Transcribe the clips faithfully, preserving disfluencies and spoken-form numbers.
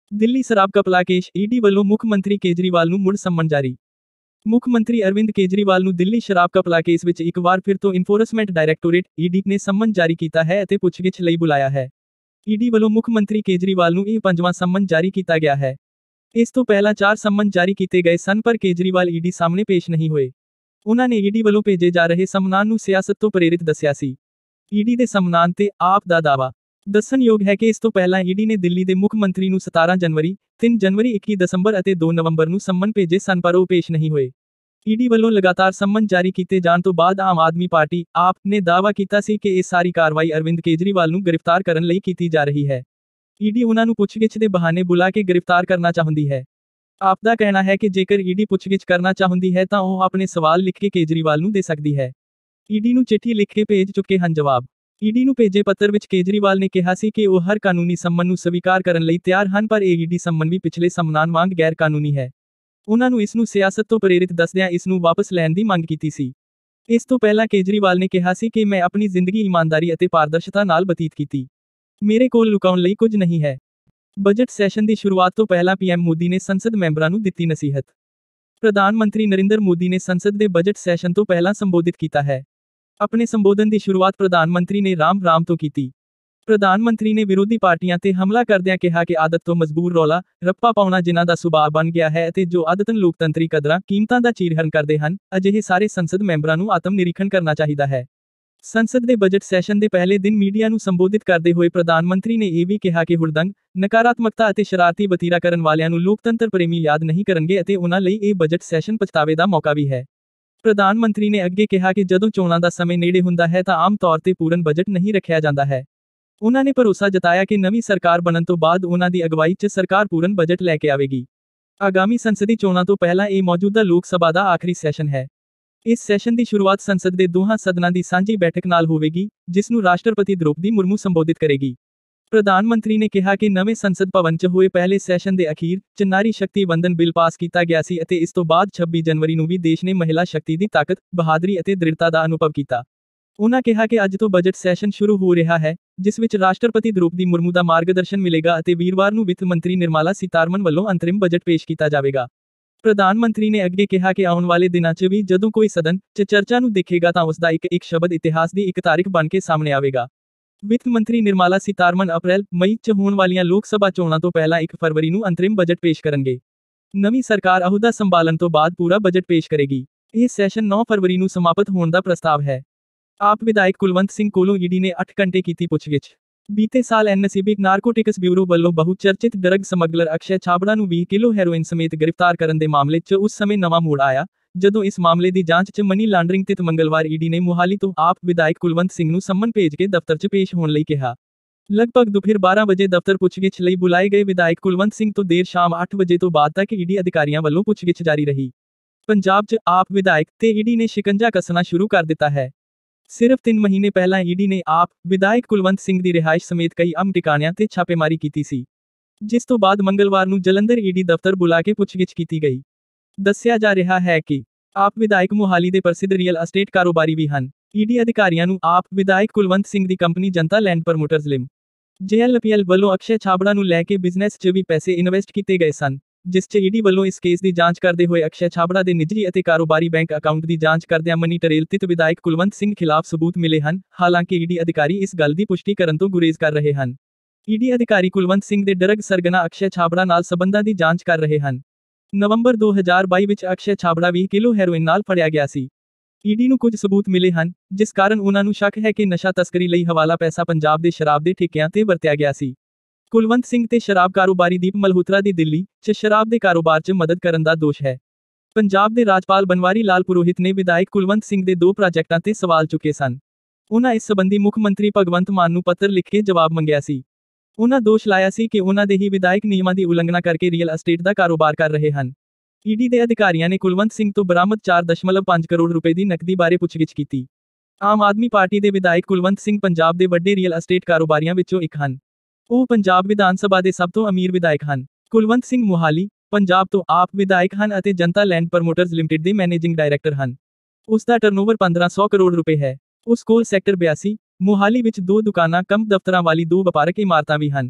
ਦਿੱਲੀ ਸ਼ਰਾਬ ਘਪਲਾ case ED ਵੱਲੋਂ ਮੁੱਖ ਮੰਤਰੀ ਕੇਜਰੀਵਾਲ ਨੂੰ ਮੁੜ ਸੰਮਨ ਜਾਰੀ। ਮੁੱਖ ਮੰਤਰੀ ਅਰਵਿੰਦ ਕੇਜਰੀਵਾਲ ਨੂੰ ਦਿੱਲੀ ਸ਼ਰਾਬ ਘਪਲਾ ਕੇਸ ਵਿੱਚ ਇੱਕ ਵਾਰ ਫਿਰ ਤੋਂ ਇਨਫੋਰਸਮੈਂਟ ਡਾਇਰੈਕਟੋਰੇਟ ਈਡੀ ਨੇ ਸੰਮਨ ਜਾਰੀ ਕੀਤਾ ਹੈ ਅਤੇ ਪੁੱਛਗਿੱਛ ਲਈ ਬੁਲਾਇਆ ਹੈ। ਈਡੀ ਵੱਲੋਂ ਮੁੱਖ ਮੰਤਰੀ ਕੇਜਰੀਵਾਲ ਨੂੰ ਇਹ ਪੰਜਵਾਂ ਸੰਮਨ ਜਾਰੀ ਕੀਤਾ ਗਿਆ ਹੈ। ਇਸ ਤੋਂ ਪਹਿਲਾਂ ਚਾਰ ਸੰਮਨ ਜਾਰੀ ਕੀਤੇ ਗਏ ਸਨ ਪਰ ਕੇਜਰੀਵਾਲ ਈਡੀ ਸਾਹਮਣੇ ਪੇਸ਼ ਨਹੀਂ ਹੋਏ। ਉਨ੍ਹਾਂ ਨੇ ਈਡੀ ਵੱਲੋਂ ਭੇਜੇ ਜਾ ਰਹੇ ਸੰਮਨਾਂ ਨੂੰ ਸਿਆਸਤ ਤੋਂ ਪ੍ਰੇਰਿਤ ਦੱਸਿਆ ਸੀ। ਈਡੀ ਦੇ ਸੰਮਨਾਂ ਤੇ ਆਪ ਦਾ ਦਾਅਵਾ। ਦੱਸਣਯੋਗ ਹੈ ਕਿ ਇਸ ਤੋਂ ਪਹਿਲਾਂ ਈਡੀ ਨੇ ਦਿੱਲੀ ਦੇ ਮੁੱਖ ਮੰਤਰੀ ਨੂੰ ਸਤਾਰਾਂ ਜਨਵਰੀ, ਤਿੰਨ ਜਨਵਰੀ, ਇੱਕੀ ਦਸੰਬਰ ਅਤੇ ਦੋ ਨਵੰਬਰ ਨੂੰ ਸੰਮਨ ਭੇਜੇ ਸਨ ਪਰ ਉਹ ਪੇਸ਼ ਨਹੀਂ ਹੋਏ। ਈਡੀ ਵੱਲੋਂ ਲਗਾਤਾਰ ਸੰਮਨ ਜਾਰੀ ਕੀਤੇ ਜਾਣ ਤੋਂ ਬਾਅਦ ਆਮ ਆਦਮੀ ਪਾਰਟੀ ਆਪ ਨੇ ਦਾਅਵਾ ਕੀਤਾ ਸੀ ਕਿ ਇਹ ਸਾਰੀ ਕਾਰਵਾਈ ਅਰਵਿੰਦ ਕੇਜਰੀਵਾਲ ਨੂੰ ਗ੍ਰਿਫਤਾਰ ਕਰਨ ਲਈ ਕੀਤੀ ਜਾ ਰਹੀ ਹੈ। ਈਡੀ ਉਨ੍ਹਾਂ ਨੂੰ ਪੁੱਛਗਿੱਛ ਦੇ ਬਹਾਨੇ ਬੁਲਾ ਕੇ ਗ੍ਰਿਫਤਾਰ ਕਰਨਾ ਚਾਹੁੰਦੀ ਹੈ। ਆਪ ਦਾ ਕਹਿਣਾ ਹੈ ਕਿ ਜੇਕਰ ਈਡੀ ਪੁੱਛਗਿੱਛ ਕਰਨਾ ਚਾਹੁੰਦੀ ਹੈ ਤਾਂ ਉਹ ਆਪਣੇ ਸਵਾਲ ਲਿਖ ਕੇ ਕੇਜਰੀਵਾਲ ਨੂੰ ਦੇ ਸਕਦੀ ਹੈ। ਈਡੀ ਨੂੰ ਚਿੱਠੀ ਲਿਖ ਕੇ ਭੇਜ ਚੁੱਕੇ ਹਨ ਜਵਾਬ। ਈਡੀ ਨੂੰ ਭੇਜੇ ਪੱਤਰ ਵਿੱਚ ਕੇਜਰੀਵਾਲ ਨੇ ਕਿਹਾ ਸੀ ਕਿ ਉਹ ਹਰ ਕਾਨੂੰਨੀ ਸੰਮਨ ਨੂੰ ਸਵੀਕਾਰ ਕਰਨ ਲਈ ਤਿਆਰ ਹਨ ਪਰ ਇਹ ਈਡੀ ਸੰਮਨ ਵੀ ਪਿਛਲੇ ਸੰਮਨਾਂ ਵਾਂਗ ਗੈਰ ਕਾਨੂੰਨੀ ਹੈ। ਉਨ੍ਹਾਂ ਨੂੰ ਇਸ ਨੂੰ ਸਿਆਸਤ ਤੋਂ ਪ੍ਰੇਰਿਤ ਦੱਸਦਿਆਂ ਇਸ ਨੂੰ ਵਾਪਸ ਲੈਣ ਦੀ ਮੰਗ ਕੀਤੀ ਸੀ। ਇਸ ਤੋਂ ਪਹਿਲਾਂ ਕੇਜਰੀਵਾਲ ਨੇ ਕਿਹਾ ਸੀ ਕਿ ਮੈਂ ਆਪਣੀ ਜ਼ਿੰਦਗੀ ਇਮਾਨਦਾਰੀ ਅਤੇ ਪਾਰਦਰਸ਼ਤਾ ਨਾਲ ਬਤੀਤ ਕੀਤੀ। ਮੇਰੇ ਕੋਲ ਲੁਕਾਉਣ ਲਈ ਕੁਝ ਨਹੀਂ ਹੈ। ਬਜਟ ਸੈਸ਼ਨ ਦੀ ਸ਼ੁਰੂਆਤ ਤੋਂ ਪਹਿਲਾਂ ਪੀਐਮ ਮੋਦੀ ਨੇ ਸੰਸਦ ਮੈਂਬਰਾਂ ਨੂੰ ਦਿੱਤੀ ਨਸੀਹਤ। ਪ੍ਰਧਾਨ ਮੰਤਰੀ ਨਰਿੰਦਰ ਮੋਦੀ ਨੇ ਸੰਸਦ ਦੇ ਬਜਟ ਸੈਸ਼ਨ ਤੋਂ ਪਹਿਲਾਂ ਸੰਬੋਧਿਤ ਕੀਤਾ ਹੈ। ਆਪਣੇ ਸੰਬੋਧਨ ਦੀ ਸ਼ੁਰੂਆਤ ਪ੍ਰਧਾਨ ਮੰਤਰੀ ਨੇ ਰਾਮ ਰਾਮ ਤੋਂ ਕੀਤੀ। ਪ੍ਰਧਾਨ ਮੰਤਰੀ ਨੇ ਵਿਰੋਧੀ ਪਾਰਟੀਆਂ ਤੇ ਹਮਲਾ ਕਰਦਿਆਂ ਕਿਹਾ ਕਿ ਆਦਤ ਤੋਂ ਮਜਬੂਰ ਰੌਲਾ ਰੱਪਾ ਪਾਉਣਾ ਜਿਨ੍ਹਾਂ ਦਾ ਸੁਭਾਅ ਬਣ ਗਿਆ ਹੈ ਅਤੇ ਜੋ ਆਦਤਨ ਲੋਕਤੰਤਰੀ ਕਦਰਾਂ ਕੀਮਤਾਂ ਦਾ ਚੀਰਹਰਨ ਕਰਦੇ ਹਨ, ਅਜਿਹੇ ਸਾਰੇ ਸੰਸਦ ਮੈਂਬਰਾਂ ਨੂੰ ਆਤਮ ਨਿਰੀਖਣ ਕਰਨਾ ਚਾਹੀਦਾ ਹੈ। ਸੰਸਦ ਦੇ ਬਜਟ ਸੈਸ਼ਨ ਦੇ ਪਹਿਲੇ ਦਿਨ ਮੀਡੀਆ ਨੂੰ ਸੰਬੋਧਿਤ ਕਰਦੇ ਹੋਏ ਪ੍ਰਧਾਨ ਮੰਤਰੀ ਨੇ ਇਹ ਵੀ ਕਿਹਾ ਕਿ ਹੁੜਦੰਗ, ਨਕਾਰਾਤਮਕਤਾ ਅਤੇ ਸ਼ਰਾਰਤੀ ਵਤੀਰਾ ਕਰਨ ਵਾਲਿਆਂ ਨੂੰ ਲੋਕਤੰਤਰ ਪ੍ਰੇਮੀ ਯਾਦ ਨਹੀਂ ਕਰਨਗੇ ਅਤੇ ਉਨ੍ਹਾਂ ਲਈ ਇਹ ਬਜਟ ਸੈਸ਼ਨ ਪਛਤਾਵੇ ਦਾ ਮੌਕਾ ਵੀ ਹੈ। ਪ੍ਰਧਾਨ ਮੰਤਰੀ ਨੇ ਅੱਗੇ ਕਿਹਾ ਕਿ ਜਦੋਂ ਚੋਣਾਂ ਦਾ ਸਮੇਂ ਨੇੜੇ ਹੁੰਦਾ ਹੈ ਤਾਂ ਆਮ ਤੌਰ ਤੇ ਪੂਰਨ ਬਜਟ ਨਹੀਂ ਰੱਖਿਆ ਜਾਂਦਾ ਹੈ। ਉਨ੍ਹਾਂ ਨੇ ਭਰੋਸਾ ਜਤਾਇਆ ਕਿ ਨਵੀਂ ਸਰਕਾਰ ਬਣਨ ਤੋਂ ਬਾਅਦ ਉਨ੍ਹਾਂ ਦੀ ਅਗਵਾਈ 'ਚ ਸਰਕਾਰ ਪੂਰਨ ਬਜਟ ਲੈ ਕੇ ਆਵੇਗੀ। ਆਗਾਮੀ ਸੰਸਦੀ ਚੋਣਾਂ ਤੋਂ ਪਹਿਲਾਂ ਇਹ ਮੌਜੂਦਾ ਲੋਕ ਸਭਾ ਦਾ ਆਖਰੀ ਸੈਸ਼ਨ ਹੈ। ਇਸ ਸੈਸ਼ਨ ਦੀ ਸ਼ੁਰੂਆਤ ਸੰਸਦ ਦੇ ਦੋਹਾਂ ਸਦਨਾਂ ਦੀ ਸਾਂਝੀ ਬੈਠਕ ਨਾਲ ਹੋਵੇਗੀ, ਜਿਸ ਨੂੰ ਰਾਸ਼ਟਰਪਤੀ ਦ੍ਰੌਪਦੀ ਮੁਰਮੂ ਸੰਬੋਧਿਤ ਕਰੇਗੀ। ਪ੍ਰਧਾਨ ਮੰਤਰੀ ਨੇ ਕਿਹਾ ਕਿ ਨਵੇਂ ਸੰਸਦ ਭਵਨ 'ਚ ਹੋਏ ਪਹਿਲੇ ਸੈਸ਼ਨ ਦੇ ਅਖੀਰ 'ਚ ਨਾਰੀ ਸ਼ਕਤੀ ਵੰਦਨ ਬਿੱਲ ਪਾਸ ਕੀਤਾ ਗਿਆ ਸੀ ਅਤੇ ਇਸ ਤੋਂ ਬਾਅਦ ਛੱਬੀ ਜਨਵਰੀ ਨੂੰ ਵੀ ਦੇਸ਼ ਨੇ ਮਹਿਲਾ ਸ਼ਕਤੀ ਦੀ ਤਾਕਤ, ਬਹਾਦਰੀ ਅਤੇ ਦ੍ਰਿੜਤਾ ਦਾ ਅਨੁਭਵ ਕੀਤਾ। ਉਨ੍ਹਾਂ ਕਿਹਾ ਕਿ ਅੱਜ ਤੋਂ ਬਜਟ ਸੈਸ਼ਨ ਸ਼ੁਰੂ ਹੋ ਰਿਹਾ ਹੈ, ਜਿਸ ਵਿੱਚ ਰਾਸ਼ਟਰਪਤੀ ਦ੍ਰੌਪਦੀ ਮੁਰਮੂ ਦਾ ਮਾਰਗਦਰਸ਼ਨ ਮਿਲੇਗਾ ਅਤੇ ਵੀਰਵਾਰ ਨੂੰ ਵਿੱਤ ਮੰਤਰੀ ਨਿਰਮਲਾ ਸੀਤਾਰਮਨ ਵੱਲੋਂ ਅੰਤਰਿਮ ਬਜਟ ਪੇਸ਼ ਕੀਤਾ ਜਾਵੇਗਾ। ਪ੍ਰਧਾਨ ਮੰਤਰੀ ਨੇ ਅੱਗੇ ਕਿਹਾ ਕਿ ਆਉਣ ਵਾਲੇ ਦਿਨਾਂ 'ਚ ਵੀ ਜਦੋਂ ਕੋਈ ਸਦਨ 'ਚ ਚਰਚਾ ਨੂੰ ਦੇਖੇਗਾ ਤਾਂ ਉਸ ਦਾ ਇੱਕ ਇੱਕ ਸ਼ਬਦ ਇਤਿਹਾਸ ਦੀ ਇੱਕ ਤਾਰੀਖ ਬਣ ਕੇ ਸਾਹਮਣੇ ਆਵੇਗਾ। ਵਿੱਤ ਮੰਤਰੀ ਨਿਰਮਲਾ ਸੀਤਾਰਮਨ ਅਪ੍ਰੈਲ ਮਈ 'ਚ ਹੋਣ ਵਾਲੀਆਂ ਲੋਕ ਸਭਾ ਚੋਣਾਂ ਤੋਂ ਪਹਿਲਾਂ ਇੱਕ ਫਰਵਰੀ ਨੂੰ ਅੰਤਰਿਮ ਬਜਟ ਪੇਸ਼ ਕਰਨਗੇ। ਨਵੀਂ ਸਰਕਾਰ ਅਹੁਦਾ ਸੰਭਾਲਣ ਤੋਂ ਬਾਅਦ ਪੂਰਾ ਬਜਟ ਪੇਸ਼ ਕਰੇਗੀ। ਇਹ ਸੈਸ਼ਨ ਨੌਂ ਫਰਵਰੀ ਨੂੰ ਸਮਾਪਤ ਹੋਣ ਦਾ ਪ੍ਰਸਤਾਵ ਹੈ। ਆਪ ਵਿਧਾਇਕ ਕੁਲਵੰਤ ਸਿੰਘ ਕੋਲੋਂ ਈਡੀ ਨੇ ਅੱਠ ਘੰਟੇ ਕੀਤੀ ਪੁੱਛਗਿੱਛ। ਬੀਤੇ ਸਾਲ ਐਨਸੀਬੀ ਨਾਰਕੋਟਿਕਸ ਬਿਊਰੋ ਵੱਲੋਂ ਬਹੁਚਰਚਿਤ ਡਰੱਗ ਸਮਗਲਰ ਅਕਸ਼ੈ ਛਾਬੜਾ ਨੂੰ ਵੀਹ ਕਿਲੋ ਹੈਰੋਇਨ ਸਮੇਤ ਗ੍ਰਿਫਤਾਰ ਕਰਨ ਦੇ ਮਾਮਲੇ 'ਚ ਉਸ ਸਮੇਂ ਨਵਾਂ ਮੋੜ ਆਇਆ, ਜਦੋਂ ਇਸ ਮਾਮਲੇ ਦੀ ਜਾਂਚ 'ਚ ਮਨੀ ਲਾਂਡਰਿੰਗ ਤਹਿਤ ਮੰਗਲਵਾਰ ਈਡੀ ਨੇ ਮੁਹਾਲੀ ਤੋਂ ਆਪ ਵਿਧਾਇਕ ਕੁਲਵੰਤ ਸਿੰਘ ਨੂੰ ਸੰਮਨ ਭੇਜ ਕੇ ਦਫ਼ਤਰ 'ਚ ਪੇਸ਼ ਹੋਣ ਲਈ ਕਿਹਾ। ਲਗਭਗ ਦੁਪਹਿਰ ਬਾਰਾਂ ਵਜੇ ਦਫ਼ਤਰ ਪੁੱਛਗਿੱਛ ਲਈ ਬੁਲਾਏ ਗਏ ਵਿਧਾਇਕ ਕੁਲਵੰਤ ਸਿੰਘ ਤੋਂ ਦੇਰ ਸ਼ਾਮ ਅੱਠ ਵਜੇ ਤੋਂ ਬਾਅਦ ਤੱਕ ਈਡੀ ਅਧਿਕਾਰੀਆਂ ਵੱਲੋਂ ਪੁੱਛਗਿੱਛ ਜਾਰੀ ਰਹੀ। ਪੰਜਾਬ 'ਚ ਆਪ ਵਿਧਾਇਕ ਤੇ ਈਡੀ ਨੇ ਸ਼ਿਕੰਜਾ ਕੱਸਣਾ ਸ਼ੁਰੂ ਕਰ ਦਿੱਤਾ ਹੈ। ਸਿਰਫ ਤਿੰਨ ਮਹੀਨੇ ਪਹਿਲਾਂ ਈਡੀ ਨੇ ਆਪ ਵਿਧਾਇਕ ਕੁਲਵੰਤ ਸਿੰਘ ਦੀ ਰਿਹਾਇਸ਼ ਸਮੇਤ ਕਈ ਅਹਿਮ ਟਿਕਾਣਿਆਂ ਤੇ ਛਾਪੇਮਾਰੀ ਕੀਤੀ ਸੀ, ਜਿਸ ਤੋਂ ਬਾਅਦ ਮੰਗਲਵਾਰ ਨੂੰ ਜਲੰਧਰ ਈਡੀ ਦਫ਼ਤਰ ਬੁਲਾ ਕੇ ਪੁੱਛਗਿੱਛ ਕੀਤੀ ਗਈ। ਦੱਸਿਆ ਜਾ ਰਿਹਾ ਹੈ ਕਿ ਆਪ ਵਿਧਾਇਕ ਮੁਹਾਲੀ ਦੇ ਪ੍ਰਸਿੱਧ ਰੀਅਲ ਅਸਟੇਟ ਕਾਰੋਬਾਰੀ ਵੀ ਹਨ। ਈਡੀ ਅਧਿਕਾਰੀਆਂ ਨੂੰ ਆਪ ਵਿਧਾਇਕ ਕੁਲਵੰਤ ਸਿੰਘ ਦੀ ਕੰਪਨੀ ਜਨਤਾ ਲੈਂਡ ਪ੍ਰਮੋਟਰਜ਼ ਲਿਮ ਜੇਐਲਪੀਐਲ ਵੱਲੋਂ ਅਕਸ਼ੈ ਛਾਬੜਾ ਨੂੰ ਲੈ ਕੇ ਬਿਜ਼ਨਸ 'ਚ ਵੀ ਪੈਸੇ ਇਨਵੈਸਟ ਕੀਤੇ ਗਏ ਸਨ, ਜਿਸ 'ਚ ਈਡੀ ਵੱਲੋਂ ਇਸ ਕੇਸ ਦੀ ਜਾਂਚ ਕਰਦੇ ਹੋਏ ਅਕਸ਼ੈ ਛਾਬੜਾ ਦੇ ਨਿੱਜੀ ਅਤੇ ਕਾਰੋਬਾਰੀ ਬੈਂਕ ਅਕਾਊਂਟ ਦੀ ਜਾਂਚ ਕਰਦਿਆਂ ਮਨੀ ਟਰੇਲ ਤਹਿਤ ਵਿਧਾਇਕ ਕੁਲਵੰਤ ਸਿੰਘ ਖਿਲਾਫ ਸਬੂਤ ਮਿਲੇ ਹਨ। ਹਾਲਾਂਕਿ ਈਡੀ ਅਧਿਕਾਰੀ ਇਸ ਗੱਲ ਦੀ ਪੁਸ਼ਟੀ ਕਰਨ ਤੋਂ ਗੁਰੇਜ਼ ਕਰ ਰਹੇ ਹਨ। ਈਡੀ ਅਧਿਕਾਰੀ ਕੁਲਵੰਤ ਸਿੰਘ ਦੇ ਡਰੱਗ ਸਰਗਨਾ ਅਕਸ਼ੈ ਛਾਬੜਾ ਨਾਲ ਸਬੰਧਾਂ ਦੀ ਜਾਂਚ ਕਰ ਰਹੇ ਹਨ। ਨਵੰਬਰ ਦੋ ਹਜ਼ਾਰ ਬਾਈ ਵਿੱਚ ਅਕਸ਼ੈ ਛਾਬੜਾ ਵੀਹ ਕਿਲੋ ਹੈਰੋਇਨ ਨਾਲ ਫੜਿਆ ਗਿਆ ਸੀ। ਈਡੀ ਨੂੰ ਕੁਝ ਸਬੂਤ ਮਿਲੇ ਹਨ, ਜਿਸ ਕਾਰਨ ਉਨ੍ਹਾਂ ਨੂੰ ਸ਼ੱਕ ਹੈ ਕਿ ਨਸ਼ਾ ਤਸਕਰੀ ਲਈ ਹਵਾਲਾ ਪੈਸਾ ਪੰਜਾਬ ਦੇ ਸ਼ਰਾਬ ਦੇ ਠੇਕਿਆਂ ਤੇ ਵਰਤਿਆ ਗਿਆ ਸੀ। ਕੁਲਵੰਤ ਸਿੰਘ ਤੇ ਸ਼ਰਾਬ ਕਾਰੋਬਾਰੀ ਦੀਪ ਮਲਹੋਤਰਾ ਦੀ ਦਿੱਲੀ 'ਚ ਸ਼ਰਾਬ ਦੇ ਕਾਰੋਬਾਰ 'ਚ ਮਦਦ ਕਰਨ ਦਾ ਦੋਸ਼ ਹੈ। ਪੰਜਾਬ ਦੇ ਰਾਜਪਾਲ ਬਨਵਾਰੀ ਲਾਲ ਪੁਰੋਹਿਤ ਨੇ ਵਿਧਾਇਕ ਕੁਲਵੰਤ ਸਿੰਘ ਦੇ ਦੋ ਪ੍ਰਾਜੈਕਟਾਂ ਤੇ ਸਵਾਲ ਚੁੱਕੇ ਸਨ। ਉਨ੍ਹਾਂ ਇਸ ਸੰਬੰਧੀ ਮੁੱਖ ਮੰਤਰੀ ਭਗਵੰਤ ਮਾਨ ਨੂੰ ਪੱਤਰ ਲਿਖ ਕੇ ਜਵਾਬ ਮੰਗਿਆ ਸੀ। ਉਨ੍ਹਾਂ ਦੋਸ਼ ਲਾਇਆ ਸੀ ਕਿ ਉਨ੍ਹਾਂ ਦੇ ਹੀ ਵਿਧਾਇਕ ਨਿਯਮਾਂ ਦੀ ਉਲੰਘਣਾ ਕਰਕੇ ਰੀਅਲ ਅਸਟੇਟ ਦਾ ਕਾਰੋਬਾਰ ਕਰ ਰਹੇ ਹਨ। ਈਡੀ ਦੇ ਅਧਿਕਾਰੀਆਂ ਨੇ ਕੁਲਵੰਤ ਸਿੰਘ ਤੋਂ ਬਰਾਮਦ ਚਾਰ ਦਸ਼ਮਲਵ ਪੰਜ ਕਰੋੜ ਰੁਪਏ ਦੀ ਨਕਦੀ ਬਾਰੇ ਪੁੱਛਗਿੱਛ ਕੀਤੀ। ਆਮ ਆਦਮੀ ਪਾਰਟੀ ਦੇ ਵਿਧਾਇਕ ਕੁਲਵੰਤ ਸਿੰਘ ਪੰਜਾਬ ਦੇ ਵੱਡੇ ਰੀਅਲ ਅਸਟੇਟ ਕਾਰੋਬਾਰੀਆਂ ਵਿੱਚੋਂ ਇੱਕ ਹਨ। ਉਹ ਪੰਜਾਬ ਵਿਧਾਨ ਸਭਾ ਦੇ ਸਭ ਤੋਂ ਅਮੀਰ ਵਿਧਾਇਕ ਹਨ। ਕੁਲਵੰਤ ਸਿੰਘ ਮੁਹਾਲੀ, ਪੰਜਾਬ ਤੋਂ ਆਪ ਵਿਧਾਇਕ ਹਨ ਅਤੇ ਜਨਤਾ ਲੈਂਡ ਪ੍ਰਮੋਟਰਜ਼ ਲਿਮਟਿਡ ਦੇ ਮੈਨੇਜਿੰਗ ਡਾਇਰੈਕਟਰ ਹਨ। ਉਸ ਦਾ ਟਰਨਓਵਰ ਪੰਦਰਾਂ ਸੌ ਕਰੋੜ ਰੁਪਏ ਹੈ। ਉਸ ਕੋਲ ਸੈਕਟਰ ਬਿਆਸੀ, ਮੁਹਾਲੀ ਵਿੱਚ ਦੋ ਦੁਕਾਨਾਂ ਕਮ ਦਫ਼ਤਰਾਂ ਵਾਲੀ ਦੋ ਵਪਾਰਕ ਇਮਾਰਤਾਂ ਵੀ ਹਨ।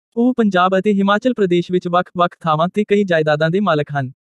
ਉਹ ਪੰਜਾਬ ਅਤੇ ਹਿਮਾਚਲ ਪ੍ਰਦੇਸ਼ ਵਿੱਚ ਵੱਖ-ਵੱਖ ਥਾਵਾਂ ਤੇ ਕਈ ਜਾਇਦਾਦਾਂ ਦੇ ਮਾਲਕ ਹਨ।